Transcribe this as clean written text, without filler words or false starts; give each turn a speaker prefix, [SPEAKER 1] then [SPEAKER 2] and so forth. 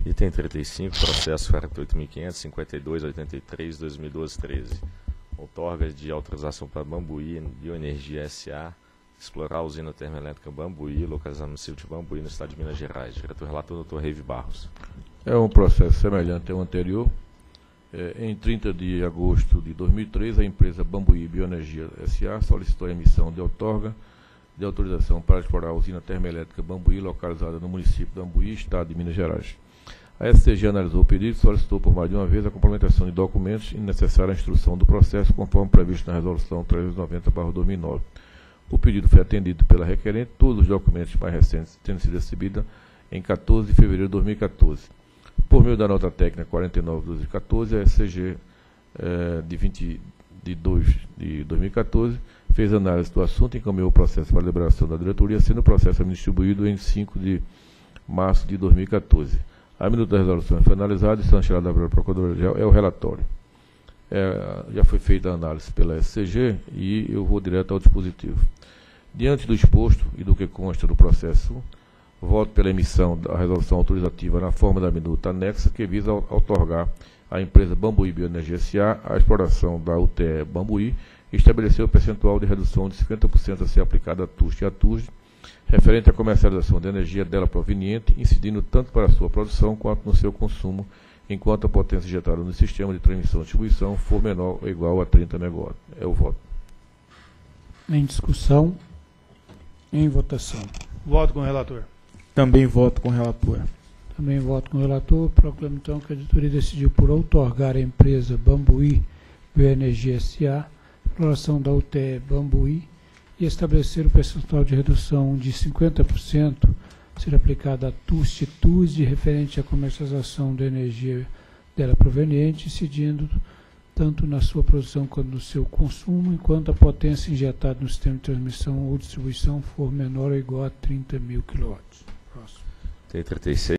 [SPEAKER 1] Item 35, processo 48.552.83/2012-13. Outorga de autorização para Bambuí Bioenergia S.A. explorar a usina termoelétrica Bambuí, localizada no município de Bambuí, no estado de Minas Gerais. Diretor-relator, Dr. Reive Barros.
[SPEAKER 2] É um processo semelhante ao anterior. Em 30 de agosto de 2003, a empresa Bambuí Bioenergia S.A. solicitou a emissão de outorga de autorização para explorar a usina termoelétrica Bambuí, localizada no município de Bambuí, estado de Minas Gerais. A SCG analisou o pedido e solicitou por mais de uma vez a complementação de documentos e necessária instrução do processo, conforme previsto na Resolução 390/2009. O pedido foi atendido pela requerente, todos os documentos mais recentes tendo sido recebidos em 14 de fevereiro de 2014. Por meio da nota técnica 49/2014, a SCG de 20 de 2 de 2014 fez análise do assunto e encaminhou o processo para deliberação da diretoria, sendo o processo distribuído em 5 de março de 2014. A minuta da resolução foi analisada e sancionada pela Procuradoria-Geral, é o relatório. Já foi feita a análise pela SCG e eu vou direto ao dispositivo. Diante do exposto e do que consta do processo, voto pela emissão da resolução autorizativa na forma da minuta anexa, que visa outorgar à empresa Bambuí Bioenergia S.A. a exploração da UTE Bambuí e estabelecer o percentual de redução de 50% a ser aplicado a TUST e a TUSD, referente à comercialização de energia dela proveniente, incidindo tanto para a sua produção quanto no seu consumo, enquanto a potência injetada no sistema de transmissão e distribuição for menor ou igual a 30 MW. É o voto.
[SPEAKER 3] Em discussão, em votação.
[SPEAKER 4] Voto com o relator.
[SPEAKER 5] Também voto com o relator.
[SPEAKER 3] Também voto com o relator. Proclamo então que a diretoria decidiu por outorgar à empresa Bambuí Bioenergia S.A. exploração da UTE Bambuí e estabelecer o percentual de redução de 50% ser aplicado a TUST e TUSD referente à comercialização da energia dela proveniente, incidindo tanto na sua produção quanto no seu consumo, enquanto a potência injetada no sistema de transmissão ou distribuição for menor ou igual a 30.000 kW. Próximo.
[SPEAKER 1] Item 36.